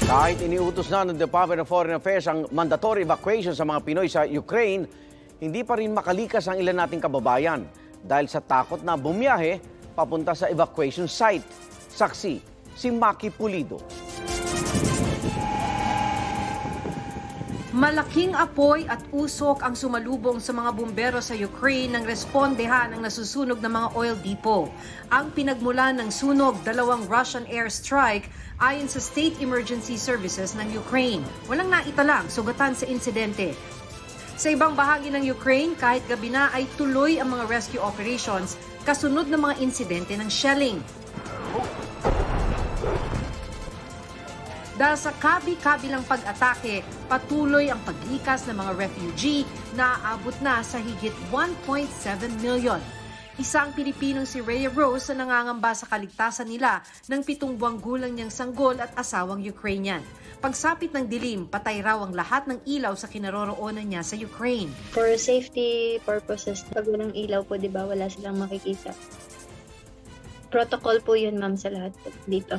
Kahit iniutos na ng Department of Foreign Affairs ang mandatory evacuation sa mga Pinoy sa Ukraine, hindi pa rin makalikas ang ilan nating kababayan dahil sa takot na bumiyahe papunta sa evacuation site. Saksi, si Maki Pulido. Malaking apoy at usok ang sumalubong sa mga bumbero sa Ukraine nang respondehan ang nasusunog na mga oil depot. Ang pinagmulan ng sunog, 2 Russian airstrike ayon sa State Emergency Services ng Ukraine. Walang naitalang sugatan sa insidente. Sa ibang bahagi ng Ukraine, kahit gabi na ay tuloy ang mga rescue operations kasunod ng mga insidente ng shelling. Dahil sa kabi-kabilang pag-atake, patuloy ang paglikas ng mga refugee na aabot na sa higit 1.7 million. Isang Pilipinong si Rhea Rose na nangangamba sa kaligtasan nila ng 7 buwang gulang niyang sanggol at asawang Ukrainian. Pagsapit ng dilim, patay raw ang lahat ng ilaw sa kinaroroonan niya sa Ukraine. For safety purposes, pag walang ilaw po, di ba, wala silang makikita. Protocol po yun, ma'am, sa lahat dito.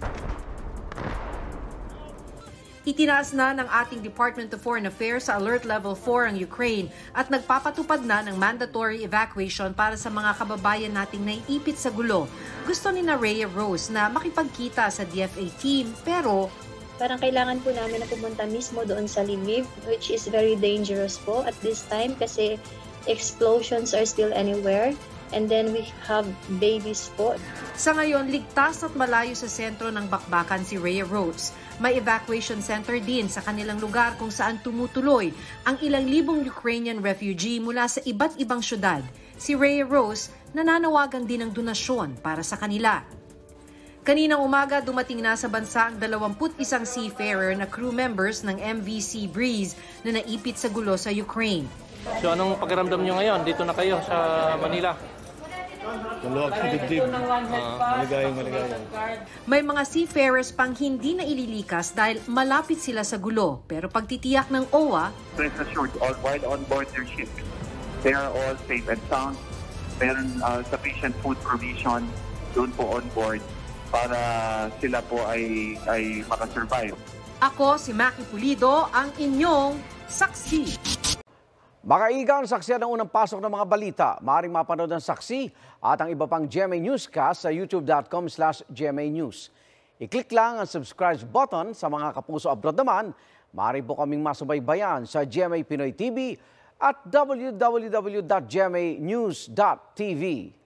Itinaas na ng ating Department of Foreign Affairs sa Alert Level 4 ang Ukraine at nagpapatupad na ng mandatory evacuation para sa mga kababayan nating naiipit sa gulo. Gusto ni Rhea Rose na makipagkita sa DFA team pero parang kailangan po namin na pumunta mismo doon sa Lviv, which is very dangerous po at this time kasi explosions are still anywhere. And then we have babies po. Sa ngayon, ligtas at malayo sa sentro ng bakbakan si Rhea Rose. May evacuation center din sa kanilang lugar kung saan tumutuloy ang ilang libong Ukrainian refugee mula sa iba't ibang syudad. Si Rhea Rose nananawagan din ng donasyon para sa kanila. Kaninang umaga, dumating na sa bansa ang 21 seafarer na crew members ng MV Sea Breeze na naipit sa gulo sa Ukraine. So anong pakiramdam nyo ngayon? Dito na kayo sa Manila? Maluwag sa dibdib. Maligayang. May mga seafarers pang hindi na ililikas dahil malapit sila sa gulo. Pero pagtitiyak ng OWA, rest assured, while on board their ship, they are all safe and sound. Meron sufficient food provision doon po on board para sila po ay makasurvive. Ako si Maki Pulido, ang inyong saksi. Makaigang saksiyan ng unang pasok ng mga balita. Maaaring mapanood ang saksi at ang iba pang GMA Newscast sa youtube.com/GMA News. I-click lang ang subscribe button sa mga kapuso abroad naman. Maaari po kaming masubaybayan sa GMA Pinoy TV at www.gmanews.tv.